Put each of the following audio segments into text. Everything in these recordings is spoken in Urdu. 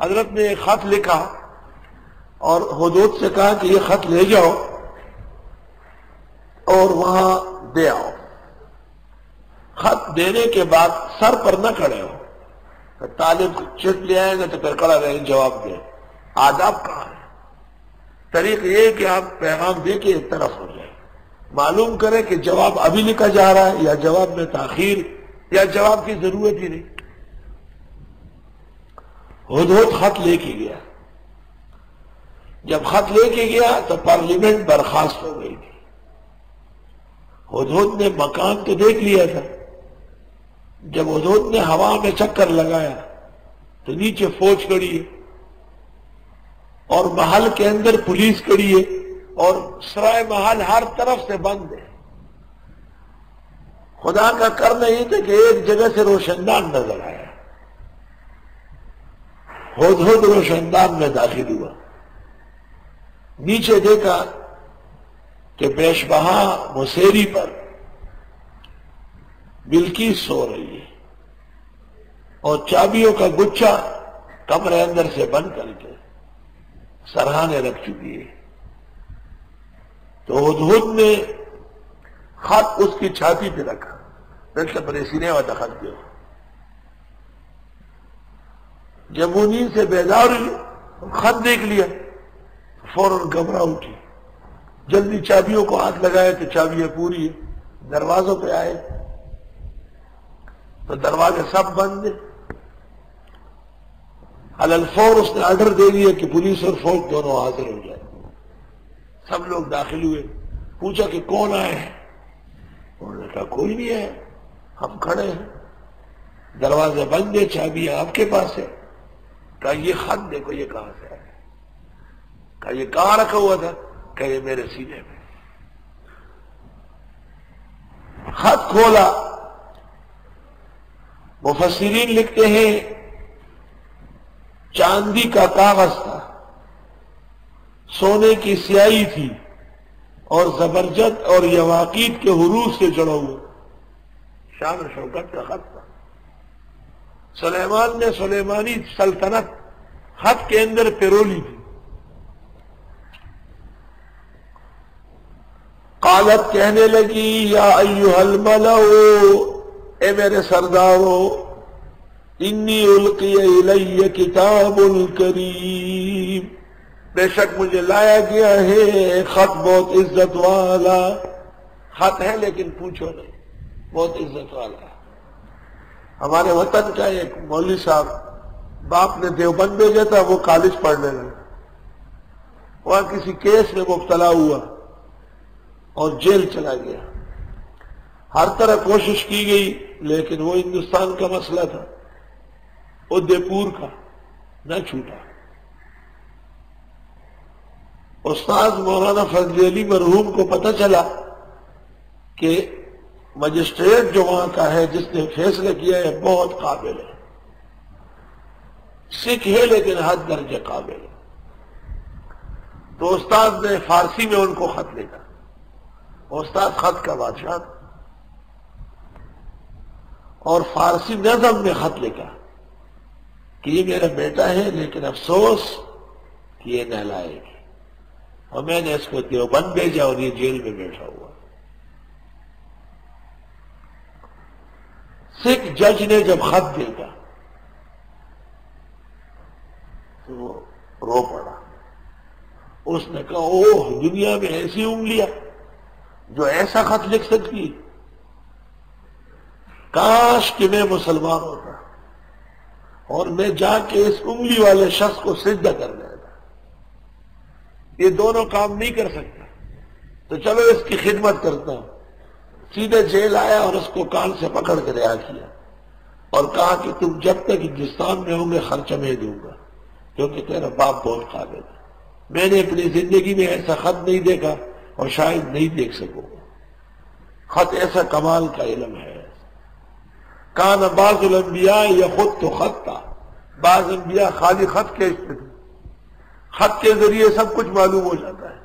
حضرت نے ایک خط لکھا اور حدود سے کہا کہ یہ خط لے جاؤ اور وہاں دے آؤ. خط دینے کے بعد سر پر نہ کھڑے ہو. طالب چٹ لے آئے گا تو پھر کھڑا رہے جواب دے. آداب کہاں ہے؟ طریقہ یہ کہ آپ پیغام دے کے ایک طرف ہو جائیں، معلوم کریں کہ جواب ابھی لکھا جا رہا ہے یا جواب میں تاخیر یا جواب کی ضرورت ہی نہیں. ہدہد خط لے کے گیا. جب خط لے کے گیا تو پارلیمنٹ برخاست ہو گئی تھی. ہدہد نے مکان تو دیکھ لیا تھا. جب ہدہد نے ہوا میں چکر لگایا تو نیچے فوج کھڑی ہے اور محل کے اندر پولیس کھڑی ہے اور سرائے محل ہر طرف سے بند ہے. خدا کا کرنا یہ تھا کہ ایک جگہ سے روشندان نظر آیا. ہدہد روشندان میں داخل ہوا. نیچے دیکھا کہ بیش بہا موسیری پر بلقیس سو رہی ہے اور چابیوں کا گچھا کمرے اندر سے بند کر کے سرہانے رکھ چکی ہے. تو ہدہد نے خط اس کی چھاتی پہ رکھا. دیکھتے بڑے سینے والا خط دیا. جب وہ نیند سے بیدار ہوئی خط دیکھ لیا فوراً گھبرا اٹھی. جلدی چابیوں کو ہاتھ لگائے تو چابیاں پوری ہے. دروازوں پہ آئے تو دروازے سب بند ہیں. الفور اس نے آرڈر دے دیا کہ پولیس اور فوج دونوں حاضر ہو جائے. سب لوگ داخل ہوئے. پوچھا کہ کون آئے ہیں؟ انہوں نے کہا کوئی نہیں ہے، ہم کھڑے ہیں. دروازے بند ہے، چابیاں آپ کے پاس ہے. کہا یہ خط دیکھو یہ کہاں سے آیا. کہا یہ کہاں رکھا ہوا تھا؟ کہا یہ میرے سینے میں. خط کھولا. مفسرین لکھتے ہیں چاندی کا کاغذ تھا، سونے کی سیاہی تھی اور زبرجد اور یواقیت کے حروف سے جڑا ہوا شان و شوکت کا خط تھا. سلیمان نے سلیمانی سلطنت خط کے اندر پیرولی تھی. قالت کہنے لگی یا ایھا الملأ، اے میرے سردارو، انی القی الی کتاب کریم، بے شک مجھے لایا گیا ہے خط بہت عزت والا. خط ہے لیکن پوچھو نہیں، بہت عزت والا ہے. ہمارے وطن کا ایک مولوی صاحب باپ نے دیوبند بھیجا تھا، وہ کالج پڑھنے لگا. وہاں کسی کیس میں مبتلا ہوا اور جیل چلا گیا. ہر طرح کوشش کی گئی لیکن وہ ہندوستان کا مسئلہ تھا، ادے پور کا نہ چھوٹا. استاد مولانا فضل علی مرحوم کو پتہ چلا کہ مجسٹریٹ جو وہاں کا ہے جس نے فیصلہ کیا ہے بہت قابل ہے، سکھ ہے لیکن حد درجے قابل ہے. تو استاد نے فارسی میں ان کو خط لکھا. استاد خط کا بادشاہ تھا اور فارسی نظم میں خط لکھا کہ یہ میرا بیٹا ہے لیکن افسوس کہ یہ نالائق ہے اور میں نے اس کو دیوبند بھیجا اور یہ جیل میں بیٹھا ہوا. سکھ جج نے جب خط دیکھا تو وہ رو پڑا. اس نے کہا اوہ، دنیا میں ایسی انگلیاں جو ایسا خط لکھ سکتی، کاش کہ میں مسلمان ہوتا اور میں جا کے اس انگلی والے شخص کو سجدہ کر دیتا. یہ دونوں کام نہیں کر سکتا تو چلو اس کی خدمت کرتا ہوں. سیدھے جیل آیا اور اس کو کان سے پکڑ کے رہا کیا اور کہا کہ تم جب تک ہندوستان میں ہوں گے خرچہ میں دوں گا کیونکہ تیرا باپ بہت قابل ہے. میں نے اپنی زندگی میں ایسا خط نہیں دیکھا اور شاید نہیں دیکھ سکوں گا. خط ایسا کمال کا علم ہے. کان بعض الانبیاء یخط خطا، بعض انبیاء خالی خط کے تھے، خط کے ذریعے سب کچھ معلوم ہو جاتا ہے.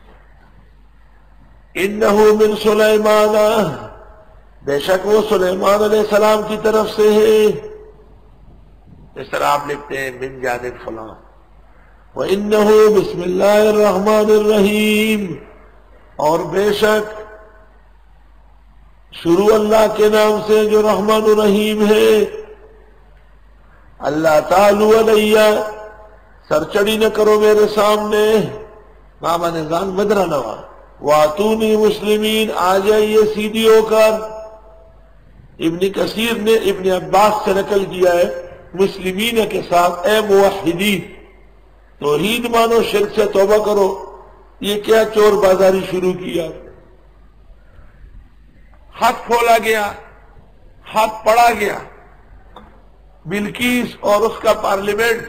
انہ من سلیمان، بے شک وہ سلیمان علیہ السلام کی طرف سے ہے. اس طرح آپ لکھتے ہیں من جانب فلاں. وَإِنَّهُ بسم اللہ الرحمن الرحیم، اور بے شک شروع اللہ کے نام سے جو رحمان الرحیم ہے. اللہ تعالی علیہ، سرچڑی نہ کرو میرے سامنے. ماما نے زان مدرہ نوا واتونی مسلمین، آ جائیے سیدھی ہو کر. ابن کثیر نے ابن عباس سے نقل کیا ہے مسلمین کے ساتھ اے موحدین. توحید مانو، شرک سے توبہ کرو. یہ کیا چور بازاری شروع کیا؟ ہاتھ کھولا گیا، ہاتھ پڑا گیا. بلقیس اور اس کا پارلیمنٹ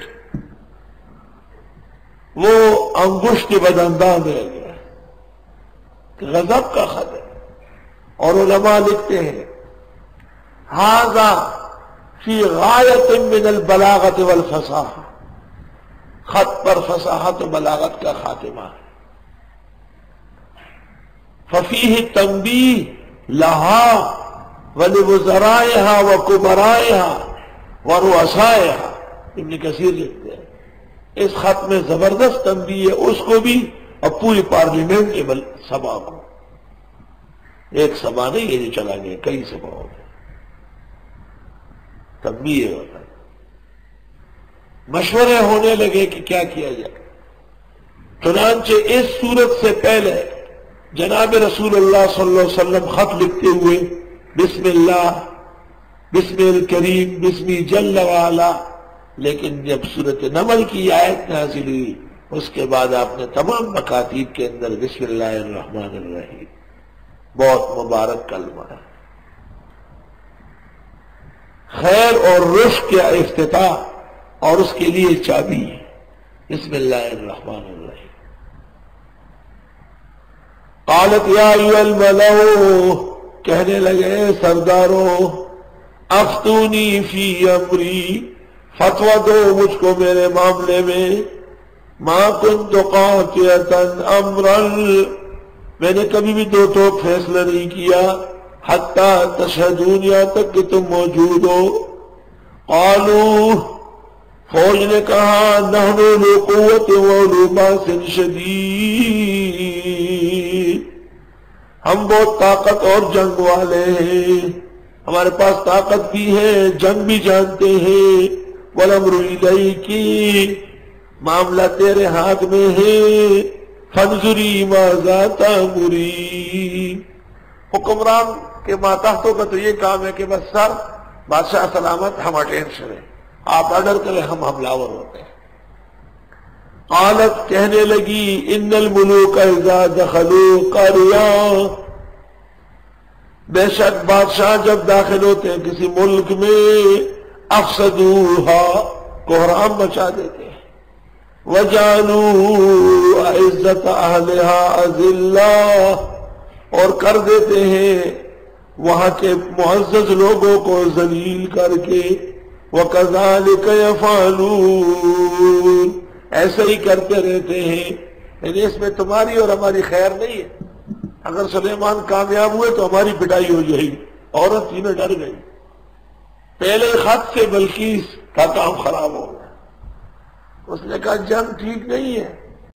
وہ انگشت بدانداز رہ گیا. غضب کا خط ہے. اور علماء لکھتے ہیں ھذا فی غایۃ من البلاغۃ والفصاحہ، خط پر فصاحت و بلاغت کا خاتمہ ہے. ففیہ تنبیہ لہا ولوزرائہا وکبرائہا ورؤسائہا. ابن کثیر لکھتے ہیں اس خط میں زبردست تنبیہ ہے اس کو بھی اور پوری پارلیمنٹ کے سبا کو. ایک سبا نہیں ہے جو چلا گیا، کئی سبا ہو گئے. تنبیہ ہوتا ہے. مشورے ہونے لگے کہ کیا کیا جائے. چنانچہ اس صورت سے پہلے جناب رسول اللہ صلی اللہ علیہ وسلم خط لکھتے ہوئے بسم اللہ بسم الکریم بسمی جل وعلا، لیکن جب سورۃ نمل کی آیت نازل ہوئی اس کے بعد آپ نے تمام مکاتیب کے اندر بسم اللہ الرحمن الرحیم. بہت مبارک کلمہ ہے، خیر اور رشد کا افتتاح اور اس کے لیے چابی ہے. بسم اللہ الرحمن الرحیم. قالت یا ایھا الملأ، کہنے لگے سرداروں، افتونی فی امری، فتویٰ دو مجھ کو میرے معاملے میں. ما کنت قاطعۃ امرا، میں نے کبھی بھی دو ٹوک فیصلہ نہیں کیا. حتی تشہدون، یہاں تک کہ تم موجود ہو. قالوا، فوج نے کہا نحن ذو قوت واولو باس شدید، ہم بہت طاقت اور جنگ والے ہیں، ہمارے پاس طاقت بھی ہے، جنگ بھی جانتے ہیں. والامر الیک، معاملہ تیرے ہاتھ میں ہے. فانظری ماذا تأمرین، حکمران کے ماتحتوں کا تو یہ کام ہے کہ بس سر بادشاہ سلامت، ہم اٹینشن ہیں، آپ آرڈر کریں، ہم حملہ ور ہوتے ہیں. قالت، کہنے لگی ان الملوک اذا دخلوا قرية، بے شک بادشاہ جب داخل ہوتے ہیں کسی ملک میں افسدوها، کوہرام مچا دیتے ہیں. وجعلوا عزت اہلها اذلہ، اور کر دیتے ہیں وہاں کے معزز لوگوں کو ذلیل کر کے. وَكَذَلِكَ يَفْعَلُونَ، ایسے ہی کرتے رہتے ہیں. یعنی اس میں تمہاری اور ہماری خیر نہیں ہے. اگر سلیمان کامیاب ہوئے تو ہماری پٹائی ہو جائے گی. عورت تینوں ڈر گئی. پہلے خط سے بلقیس کا کام خراب ہو گیا. اس نے کہا جنگ ٹھیک نہیں ہے،